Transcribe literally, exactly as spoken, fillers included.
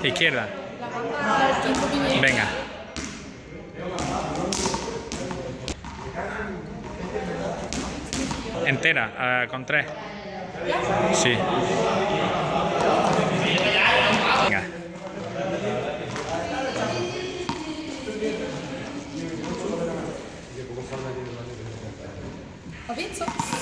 Izquierda. La gamba, un poquillo. Venga. Entera, uh, con tres. Sí. Venga. ¿Has visto?